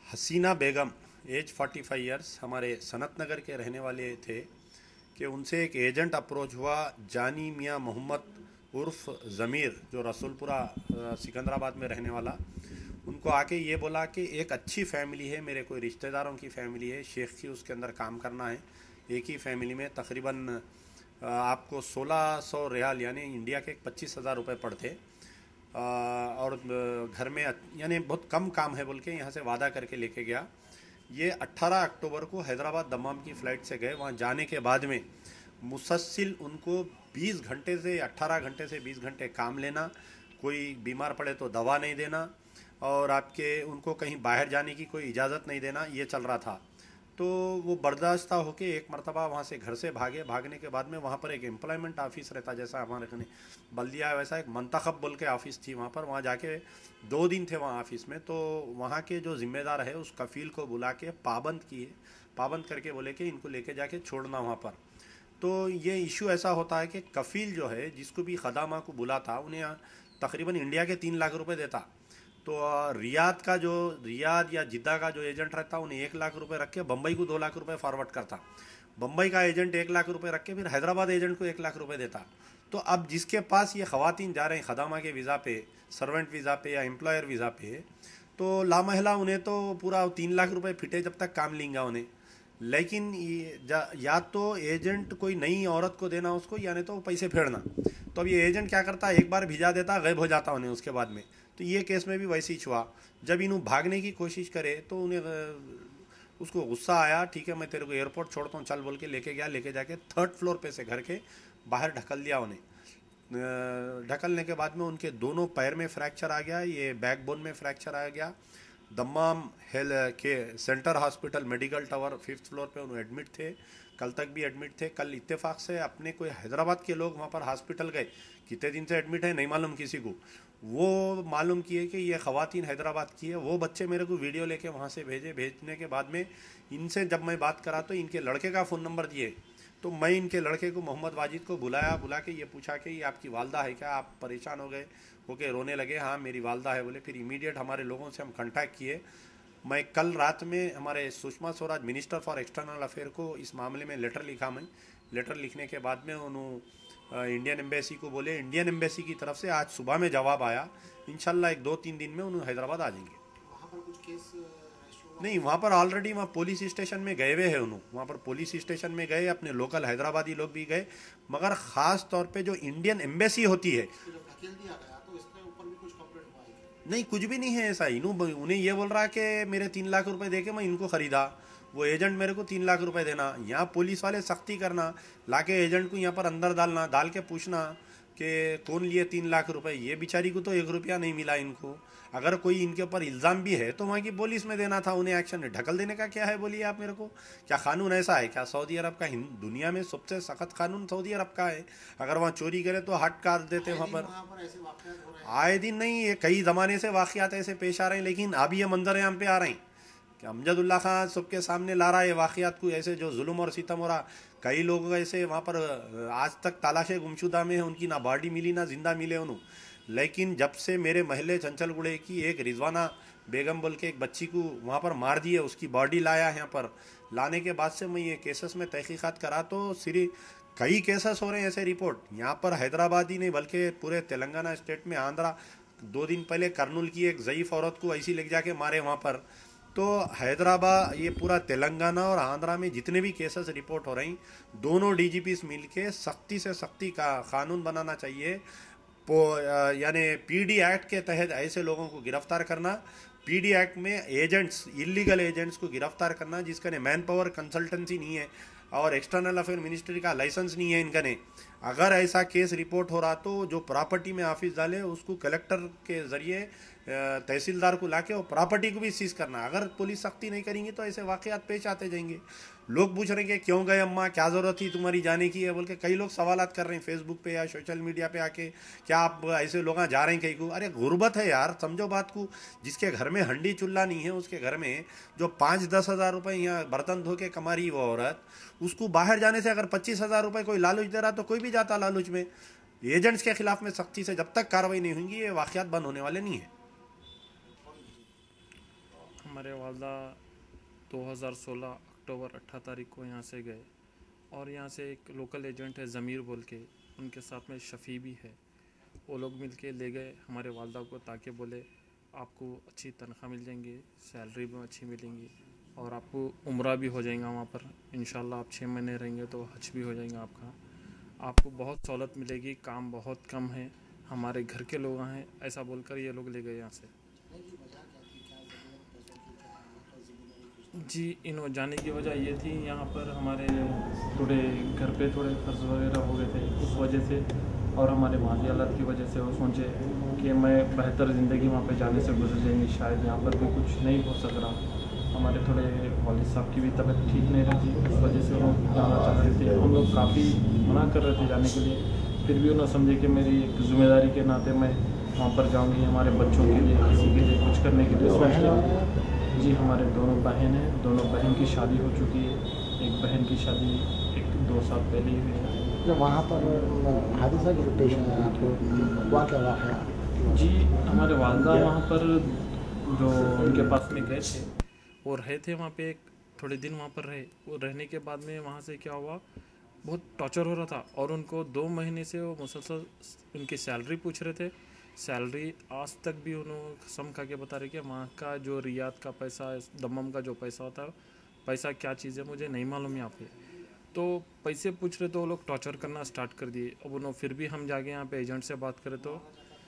हसीना बेगम as 45 years हमारे सनतनगर के रहने वाले थे कि उनसे एक एजेंट अप्रोच हुआ जानी मियाँ मोहम्मद उर्फ ज़मीर जो रसूलपुरा सिकंदराबाद में रहने वाला। उनको आके ये बोला कि एक अच्छी फैमिली है, मेरे कोई रिश्तेदारों की फैमिली है, शेख की उसके अंदर काम करना है। एक ही फैमिली में तकरीबन आपको 1600 रियाल यानी इंडिया के 25,000 रुपये पड़ते और घर में यानी बहुत कम काम है बोल के यहाँ से वादा करके लेके गया। ये 18 अक्टूबर को हैदराबाद दमाम की फ़्लाइट से गए। वहाँ जाने के बाद में मुसलसिल उनको 20 घंटे से 18 घंटे से 20 घंटे काम लेना, कोई बीमार पड़े तो दवा नहीं देना और आपके उनको कहीं बाहर जाने की कोई इजाज़त नहीं देना, ये चल रहा था। तो वो बर्दाश्त होके एक मरतबा वहाँ से घर से भागे। भागने के बाद में वहाँ पर एक एम्प्लॉयमेंट ऑफिस रहता, जैसा हमारे कने बल्दिया वैसा एक मंतखब बोल के ऑफिस थी वहाँ पर। वहाँ जाके 2 दिन थे वहाँ ऑफिस में। तो वहाँ के जो ज़िम्मेदार है उस कफील को बुला के पाबंद करके बोले कि इनको लेके जाके छोड़ना वहाँ पर। तो ये इशू ऐसा होता है कि कफील जो है जिसको भी खदामा को बुला था उन्हें तकरीबन इंडिया के 3 लाख रुपए देता। तो रियाद या जिद्दा का जो एजेंट रहता उन्हें 1 लाख रुपए रख के बम्बई को 2 लाख रुपए फॉरवर्ड करता। बम्बई का एजेंट 1 लाख रुपए रख के फिर हैदराबाद एजेंट को 1 लाख रुपए देता। तो अब जिसके पास ये ख़वातीन जा रहे हैं खदामा के वीज़ा पे, सर्वेंट वीज़ा पे या एम्प्लॉयर वीज़ा पे, तो लामहला उन्हें तो पूरा 3 लाख रुपए फिटे जब तक काम लेंगे उन्हें। लेकिन या तो एजेंट कोई नई औरत को देना उसको, यानी तो पैसे फेरना। तो अब ये एजेंट क्या करता, एक बार भिजा देता, गायब हो जाता उन्हें उसके बाद में। तो ये केस में भी वैसे ही हुआ। जब इन्हों भागने की कोशिश करे तो उन्हें उसको गुस्सा आया। ठीक है मैं तेरे को एयरपोर्ट छोड़ता हूँ चल बोल के लेके गया। लेके जाके 3rd फ्लोर पे से घर के बाहर ढकल दिया उन्हें। ढकलने के बाद में उनके दोनों पैर में फ्रैक्चर आ गया, ये बैकबोन में फ्रैक्चर आ गया। दमाम हेल्थ के centre hospital medical tower 5th floor पे उन्हें एडमिट थे। कल तक भी एडमिट थे। कल इत्तेफाक से अपने कोई हैदराबाद के लोग वहाँ पर हॉस्पिटल गए, कितने दिन से एडमिट है नहीं मालूम किसी को। वो मालूम किए कि ये ख़वातीन हैदराबाद की है। वो बच्चे मेरे को वीडियो लेके वहाँ से भेजने के बाद में इनसे जब मैं बात करा तो इनके लड़के का फ़ोन नंबर दिए। तो मैं इनके लड़के को मोहम्मद वाजिद को बुला के ये पूछा कि ये आपकी वालदा है क्या? आप परेशान हो गए, होके रोने लगे। हाँ मेरी वालदा है बोले। फिर इमीडिएट हमारे लोगों से हम कांटेक्ट किए। मैं कल रात में हमारे Sushma Swaraj minister for external affair को इस मामले में लेटर लिखा। मैं लेटर लिखने के बाद में उन्होंने इंडियन एम्बेसी को बोले। इंडियन एम्बेसी की तरफ से आज सुबह में जवाब आया। इंशाल्लाह 1-2-3 दिन में उन्होंने हैदराबाद आ जाएंगे। वहाँ पर कुछ केस नहीं, वहाँ पर ऑलरेडी वहाँ पुलिस स्टेशन में गए हुए हैं उन्होंने। वहाँ पर पुलिस स्टेशन में गए, अपने लोकल हैदराबादी लोग भी गए, मगर ख़ास तौर पे जो इंडियन एम्बेसी होती है जब ढकेल दिया गया तो इसके ऊपर भी कुछ कंप्लेंट हुआ है? नहीं, कुछ भी नहीं है ऐसा। उन्हें ये बोल रहा है कि मेरे 3 लाख रुपए दे के मैं इनको ख़रीदा, वो एजेंट मेरे को 3 लाख रुपए देना। यहाँ पुलिस वाले सख्ती करना, लाके एजेंट को यहाँ पर अंदर डालना, डाल के पूछना कि कौन लिए 3 लाख रुपए। ये बेचारी को तो 1 रुपया नहीं मिला इनको। अगर कोई इनके ऊपर इल्ज़ाम भी है तो वहाँ की पुलिस में देना था उन्हें एक्शन। ढकल देने का क्या है बोलिए आप मेरे को? क्या कानून ऐसा है क्या सऊदी अरब का? दुनिया में सबसे सख्त कानून सऊदी अरब का है। अगर वहाँ चोरी करे तो हट काट देते वहाँ पर। ऐसे वाक़यात हो रहे हैं? आए दिन नहीं, ये कई ज़माने से वाक़यात ऐसे पेश आ रहे हैं, लेकिन अब ये मंजर आम पे आ रहे हैं कि अमजदुल्ला खान सबके सामने ला रहा है वाक़यात को, ऐसे जो जुल्म और सितम हो रहा। कई लोग ऐसे वहाँ पर आज तक तलाशे गुमशुदा में है, उनकी ना बॉडी मिली ना जिंदा मिले उन्होंने। लेकिन जब से मेरे महल्ले चंचलगुड़े की एक रिजवाना बेगम बोल के एक बच्ची को वहाँ पर मार दिए, उसकी बॉडी लाया यहाँ पर। लाने के बाद से मैं ये केसेस में तहकीकात करा तो कई केसेस हो रहे हैं ऐसे रिपोर्ट। यहाँ पर हैदराबाद ही नहीं बल्कि पूरे तेलंगाना स्टेट में, आंध्रा 2 दिन पहले कर्नूल की एक ज़ईफ़ औरत को ऐसी ले जाके मारे वहाँ पर। तो हैदराबाद, ये पूरा तेलंगाना और आंध्रा में जितने भी केसेस रिपोर्ट हो रही, दोनों डीजीपीस मिलके सख्ती से सख्ती का कानून बनाना चाहिए। यानी पीडी एक्ट के तहत ऐसे लोगों को गिरफ्तार करना। पीडी एक्ट में एजेंट्स, इलीगल एजेंट्स को गिरफ्तार करना जिसका ने मैन पावर कंसल्टेंसी नहीं है और एक्सटर्नल अफेयर मिनिस्ट्री का लाइसेंस नहीं है इनका ने। अगर ऐसा केस रिपोर्ट हो रहा तो जो प्रॉपर्टी में ऑफिस डाले उसको कलेक्टर के ज़रिए तहसीलदार को लाके और प्रॉपर्टी को भी सीज करना। अगर पुलिस सख्ती नहीं करेंगी तो ऐसे वाक़यात पेश आते जाएंगे। लोग पूछ रहे हैं कि क्यों गए अम्मा, क्या ज़रूरत थी तुम्हारी जाने की है बोल के कई लोग सवालात कर रहे हैं फेसबुक पे या सोशल मीडिया पे आके, क्या आप ऐसे लोग जा रहे हैं कहीं को? अरे गुर्बत है यार, समझो बात को। जिसके घर में हंडी चुल्ला नहीं है, उसके घर में जो 5-10 हज़ार रुपये यहाँ बर्तन धो के कमा रही वो औरत, उसको बाहर जाने से अगर 25,000 रुपये कोई लालच दे रहा तो कोई भी जाता लालच में। एजेंट्स के खिलाफ में सख्ती से जब तक कार्रवाई नहीं होंगी ये वाक़यात बंद होने वाले नहीं है। हमारे वालदा 2016 अक्टूबर 8 तारीख को यहाँ से गए और यहाँ से एक लोकल एजेंट है ज़मीर बोल के, उनके साथ में शफ़ी भी है, वो लोग मिल के ले गए हमारे वालदा को, ताकि बोले आपको अच्छी तनख्वाह मिल जाएंगी, सैलरी भी अच्छी मिलेंगी और आपको उम्रा भी हो जाएगा वहाँ पर इंशाल्लाह। आप 6 महीने रहेंगे तो हज भी हो जाएगा आपका, आपको बहुत सहूलत मिलेगी, काम बहुत कम है, हमारे घर के लोग हैं, ऐसा बोलकर ये लोग ले गए यहाँ से। जी, इन जाने की वजह ये थी, यहाँ पर हमारे थोड़े घर पे थोड़े कर्ज वगैरह हो गए थे उस वजह से, और हमारे माली हालत की वजह से वो सोचे कि मैं बेहतर ज़िंदगी वहाँ पे जाने से गुजर जाएंगी, शायद यहाँ पर भी कुछ नहीं हो सक रहा। हमारे थोड़े वालिद साहब की भी तबीयत ठीक नहीं रहती, उस वजह से वो लोग जाना चाह रहे थे, हम लोग काफ़ी मना कर रहे थे जाने के लिए, फिर भी उन्होंने समझे कि मेरी एक ज़िम्मेदारी के नाते मैं वहाँ पर जाऊँगी, हमारे बच्चों के लिए, किसी के लिए कुछ करने के लिए सोच रहा। जी, हमारे दोनों बहन हैं, दोनों बहन की शादी हो चुकी है, एक बहन की शादी 1-2 साल पहले ही हुई है। जो वहाँ पर हादसा की लोकेशन है आपको वहाँ क्या वाक़ है? जी, हमारे वालदा वहाँ पर जो उनके पास में गए थे, वो रहे थे वहाँ पे, एक थोड़े दिन वहाँ पर रहे, वो रहने के बाद में वहाँ से क्या हुआ, बहुत टॉर्चर हो रहा था और उनको 2 महीने से वो मुसलसल उनकी सैलरी पूछ रहे थे। सैलरी आज तक भी उन्होंने कसम खा के बता रहे कि वहाँ का जो रियाद का पैसा, दमम का जो पैसा होता है, पैसा क्या चीज़ है मुझे नहीं मालूम यहाँ पे। तो पैसे पूछ रहे तो वो लोग टॉर्चर करना स्टार्ट कर दिए। अब उन्होंने फिर भी हम जाके यहाँ पे एजेंट से बात करें तो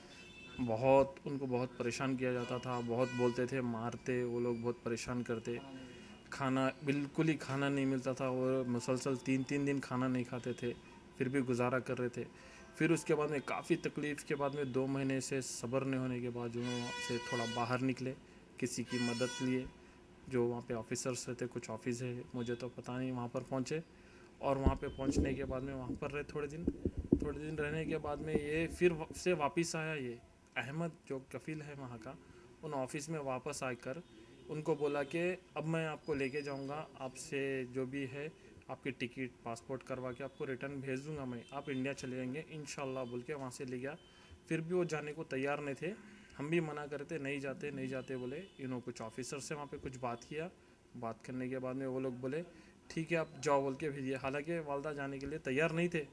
उनको बहुत परेशान किया जाता था, बहुत बोलते थे, मारते, वो लोग बहुत परेशान करते, खाना बिल्कुल ही खाना नहीं मिलता था, वो मुसलसल 3-3 दिन खाना नहीं खाते थे, फिर भी गुजारा कर रहे थे। फिर उसके बाद में काफ़ी तकलीफ़ के बाद में 2 महीने से सब्र नहीं होने के बाद उन्होंने से थोड़ा बाहर निकले, किसी की मदद लिए, जो वहाँ पे ऑफिसर्स रहते, कुछ ऑफिस है मुझे तो पता नहीं, वहाँ पर पहुँचे और वहाँ पे पहुँचने के बाद में वहाँ पर रहे थोड़े दिन रहने के बाद में ये फिर से वापस आया। ये अहमद जो कफील है वहाँ का, उन ऑफिस में वापस आकर उनको बोला कि अब मैं आपको लेके जाऊंगा, आपसे जो भी है आपकी टिकट पासपोर्ट करवा के आपको रिटर्न भेज दूंगा मैं, आप इंडिया चले जाएंगे इंशाल्लाह बोल के वहाँ से ले गया। फिर भी वो जाने को तैयार नहीं थे, हम भी मना करते नहीं जाते बोले। कुछ ऑफिसर से वहाँ पे कुछ बात किया, बात करने के बाद में वो लोग बोले ठीक है आप जाओ बोल के भेजिए। हालांकि वालदा जाने के लिए तैयार नहीं थे,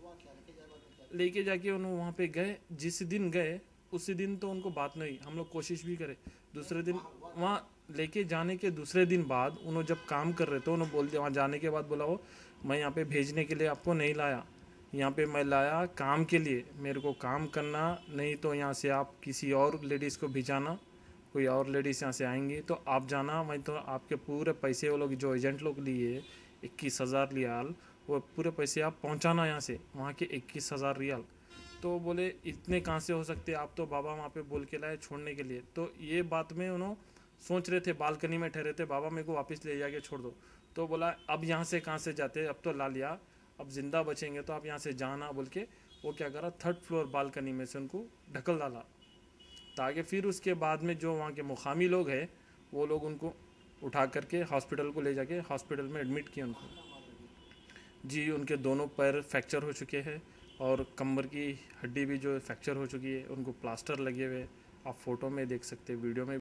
लेके जाके उन्होंने वहाँ पे गए। जिस दिन गए उसी दिन तो उनको बात नहीं, हम लोग कोशिश भी करे, दूसरे दिन वहाँ लेके जाने के दूसरे दिन बाद उन्होंने जब काम कर रहे थे, उन्होंने बोल दिया, वहाँ जाने के बाद बोला वो मैं यहाँ पे भेजने के लिए आपको नहीं लाया, यहाँ पे मैं लाया काम के लिए, मेरे को काम करना, नहीं तो यहाँ से आप किसी और लेडीज़ को भिजाना, कोई और लेडीज़ यहाँ से आएंगी तो आप जाना, मैं तो आपके पूरे पैसे वो लोग जो एजेंट लोग लिए 21,000 रियाल, वो पूरे पैसे आप पहुँचाना यहाँ से, वहाँ के 21,000 रियाल। तो बोले इतने कहाँ से हो सकते, आप तो बाबा वहाँ पे बोल के लाए छोड़ने के लिए। तो ये बात में उन्होंने सोच रहे थे, बालकनी में ठहरे थे, बाबा मेरे को वापस ले जाके छोड़ दो। तो बोला अब यहाँ से कहाँ से जाते, अब तो ला लिया, अब ज़िंदा बचेंगे तो आप यहाँ से जाना बोल के वो क्या करा, 3rd फ्लोर बालकनी में से उनको ढकल डाला, ताकि फिर उसके बाद में जो वहाँ के मुकामी लोग हैं वो लोग उनको उठा करके हॉस्पिटल को ले जाके हॉस्पिटल में एडमिट किया उनको। जी, उनके दोनों पैर फ्रैक्चर हो चुके हैं और कमर की हड्डी भी जो फ्रैक्चर हो चुकी है, उनको प्लास्टर लगे हुए, आप फ़ोटो में देख सकते, वीडियो में